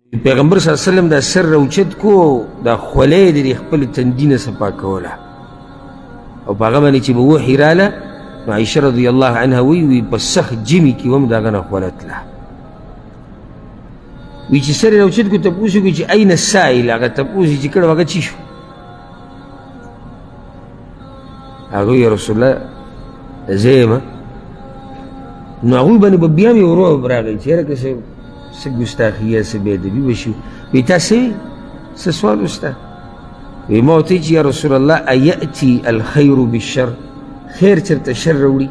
پیغمبر صلی الله علیه وسلم دا سر روچت کو دا خولې د خپل تندي نه صفا کوله او په هغه باندې چې به وحي راله نو عایشه رضی الله عنها وی په سخت جمي کې هم د هغه نه خوله تله وی چې سر یې روچت کو تپوس وکړي چې اين السائل هغه تپوس یې چې کړی هغه څه شو هغه وی یا رسول الله زه یم نو هغوی باندې به بیا مې ورو راغی چې یاره که څه ګستاخي څه بېادبي وشي وی تاسې څه سوال وسته وی ما ورته چې یا رسول الله ایأتي الخیر بالشر خیر چېرته شر راوړي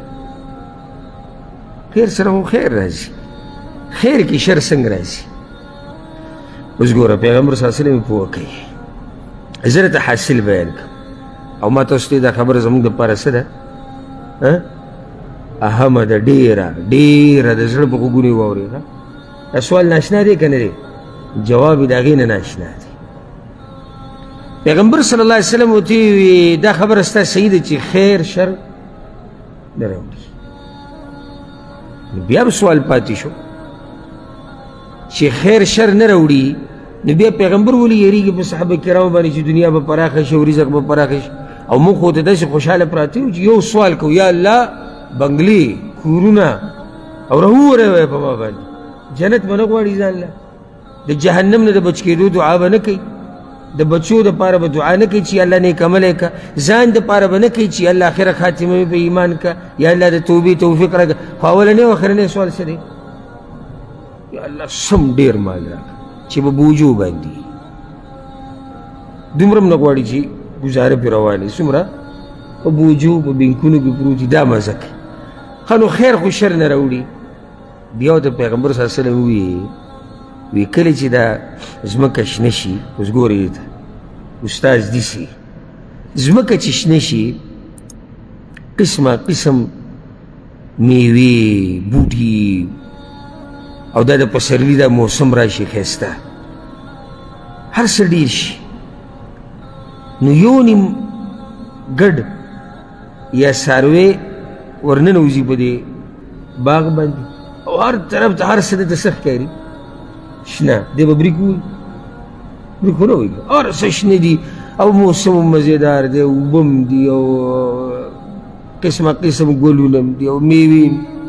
خیر سره خو خیر راځي خیر کې شر څنګه راځي اوس ګوره پیغمبر صلی الله علیه وسلم یې پوه کوي زه درته حاصل بیان کړم او ما تاسو ته دا خبره زموږ دپاره څه ده اهمه ده ډېره ډېره د زړه په غوږونو یې واورېده دا سوال ناشنا دی که نه دی جواب یې د هغې نه ناشنا دی پیغمبر صلی الله علیه وسلم ورته وویل دا خبره ستا صحیح ده چې خیر شر نه راوړي نو بیا به سوال پاتې شو چې خیر شر نه راوړي نو بیا پیغمبر ولې یېرېږي په صحابه کرامو باندې چې دنیا به پراخه شي او رزق به پراخه شي او موږ خو ته داسې خوشحاله پراته یو چې یو سوال کوو یا الله بنګلې کورونه او راووروی په ما باندې جنت به نه غواړي ځان له د جهنم نه د بچ کېدو دعا به نه کوي د بچو دپاره به دعا نه کوي چې الله نیک عملی که ځان دپاره به نه کوي چې الله آخره خاتمه مې په ایمان که یا الله د توبې توفیق راکړه خو اولنی او اخرنی سوال څه دی یا الله سم ډېر مال راکړه چې په بوجو باندې دومره هم نه غواړي چې ګزاره پرې روانې څومره په بوجو په بینکونو کې پروت دي دا مزه کوي ښه نو خیر خو شر نه راوړي بیا ورته پیغمبر صلی الله علیه وسلم وی کله چې دا ځمکه شنه شي اوس ګورئ ته استاذ داسې ځمکه چې شنه شي قسمه قسم میوې بوټي او دا د پسرلي دا موسم راشي ښایسته هر څه ډېر شي نو یو نیم ګډ یا څاروی ورننوځي په دې باغ باندې او هر طرف ته هر څه دته څه ښکاري شنه دی به بریک ووایي بریک خو نه وایي هر څه شنه دي او موسم هم مزېدار دی اوبه هم دي او قسمه قسم ګلونه هم دي او میوې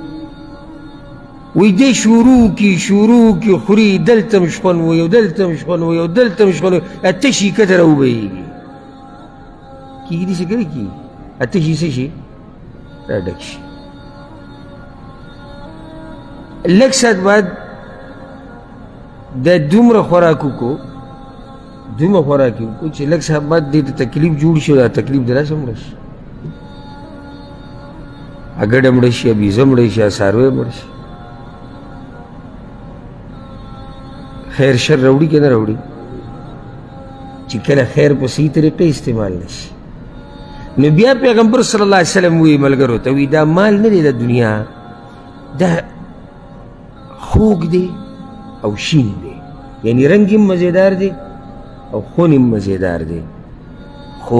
وی دی شروع کی خوري دلته هم شخون وایي او دلته هم شخون وایي او دلته هم شخون وایي تشي کته راوبهیږي کېږي داسې که نه کېږي تشي څه شي راډک شي لږ ساعت بعد دا دومره خوراک وکړو چې لږ ساعت بعد دې ته تکلیف جوړ شي دا تکلیف دلاسه مړه شي اګډه مړه شي بیزه مړه شي څاروی مړه شي خیر شر راوړي که نه راوړي چې کله خیر په صحیح طریقې استعمال نه شي نو بیا پیغمبر صلی الله علیه وسلم وی ملګرو ته وی دا مال نه دی د دنیا دا خوږ دی او شین دی یعنی رنګ هم مزېدار دی او خون هم مزېدار دی خو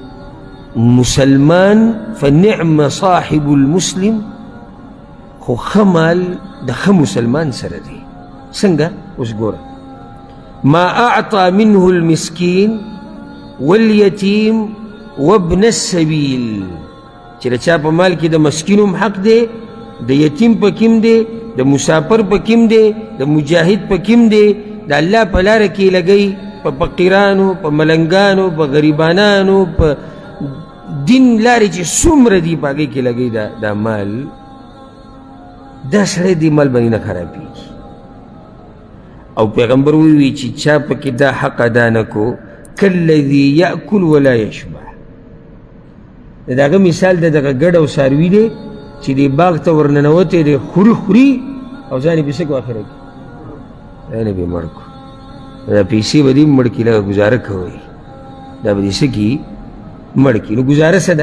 مسلمان فنعم صاحب المسلم خو ښه مال د ښه مسلمان سره دی څنګه اوس ګوره ما اعطى منه المسكين واليتيم وابن السبيل چې د چا په مال کې د مسکین هم حق دی د یتیم په کیم دی د مسافر په کیم دی د مجاهد په کیم دی د الله په لاره کې لګوي په فقیرانو په ملنګانو په غریبانانو په دین لارې چې څومره دي په هغې کې لګوي دا مال دا سړی دې مال باندې نه خرابېږي او پیغمبر وویل چې چا پکې دا حق ادا نه کو کالذي یأکل ولا یشبع د هغه مثال د دغه ګډ او څاروي دی چې دې باغ ته ورننوتی دی خوري او ځان یې پې څه کړو اخره کې ځان یې پې مړ کړو دا پیسې به دې مړ کړي لکه ګزاره کوئ دا به دې څه کړي مړ کړي نو ګزاره څه ده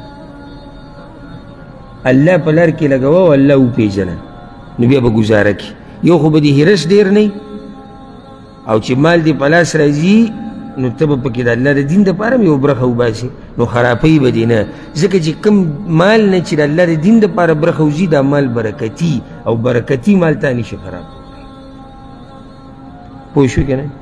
الله په لار کې لګوه او الله وپېژنه نو بیا به ګزاره کړي یو خو به دې هرس ډېر نه او چې مال دې په لاس راځي نو ته به پکې د الله د دین دپاره هم یو برخه وباسې نو خرابۍ به دې نه ځکه چې کوم مال نه چې د الله د دین دپاره برخه وځي دا مال برکتي او برکتي مال تا نشي خراب پوه شوې که نه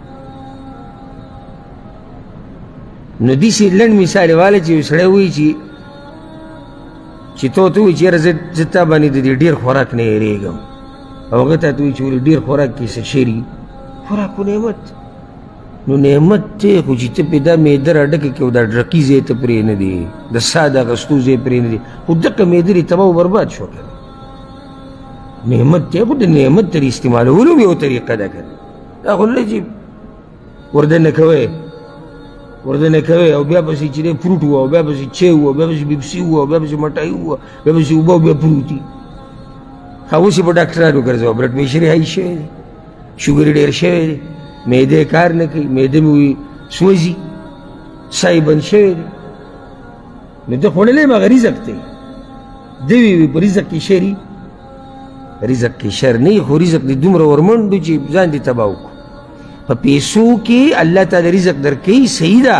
نو داسې لنډ مثال یې والی چې یو سړی وایي چې ته ورته وایي چې یاره زه تا باندې د دې ډېر خوراک نه هېرېږم او هغه تا ته وایي چې ولې ډېر خوراک کې څه شري خوراک خو نعمت نو نعمت دی خو چې ته پرې دا معده راډکه کړې او دا ډرکي ځای ته پرې نه دی د ساه د اخیستو ځای پرې نه دی خو دقه معده دې تباه و برباد شو که نعمت دی خو د نعمت تر استعمالولو هم یو طریقه ده که دا خو نه چې وردننه کوئ وردننه کوئ او بیا پسې چې دی فروټ و او بیا پسې چای و او بیا پسې پیپسي و او بیا پسې مټایي و بیا پسې اوبه او بیا فروټ دي اوس یې په ډاکټرانو ګرځوه بلډ پریشر یې های شوی دی شوګر یې ډېر شوی دی معده کار نه کوي معده مې وي سوځي ساه یې بند شوی دی نو ده خوړلی یم هغه رزق دی ده وي په رزق کې شر رزق کې شر نه وي خو رزق دې دومره ورمنډو چې ځان دې تباه وکړو په پیسو کې الله تعالی رزق درکوي صحیح ده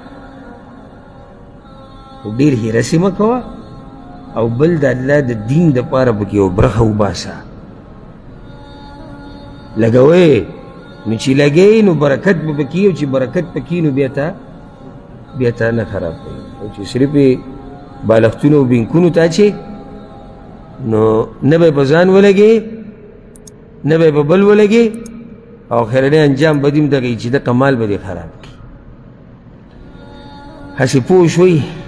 خو ډېر هیرسې مه کوه او بل د الله د دین دپاره پکې یو برخه وباسه لګوئ نو چې لګوي نو برکت به پکې او چې برکت پکې نو بیا تا نه خراب کوي او چې صرف یې بالښتونو او بینکونو ته اچې نو نه به یې په ځان ولګې نه به یې په بل ولګې او خیرنی انجام به دې هم دغه چې دغه مال به دې خراب کړي هسې پوه شوئ